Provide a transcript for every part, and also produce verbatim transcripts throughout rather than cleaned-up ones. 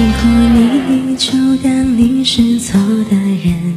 过你就当你是错的人，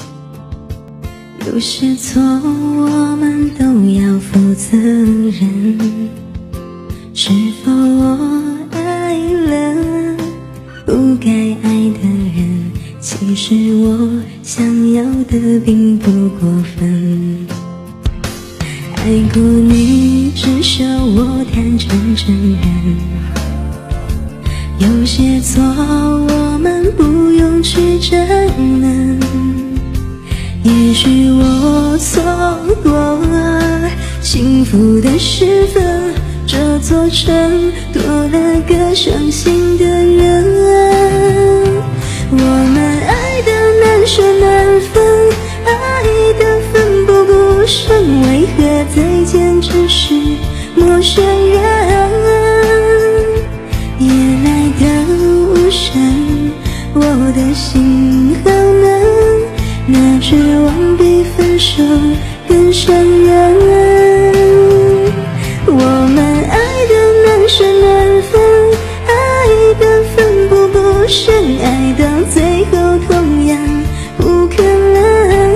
有些错我们都要负责任。是否我爱了不该爱的人，其实我想要的并不过分。爱过你至少我坦诚承认，有些错我们不用去争论。也许我错过了幸福的时分，这座城多了个伤心的人。我们爱的难舍难分，爱的奋不顾身，为何再见只是陌生人？夜来的无声，我的心好冷，那绝望比分手更伤人。我们爱的难舍难分，爱的奋不顾身，爱到最后同样不可能。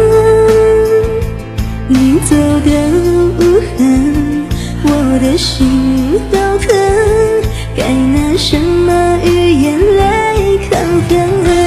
你走的无痕，我的心好疼，该拿什么语言来抗衡？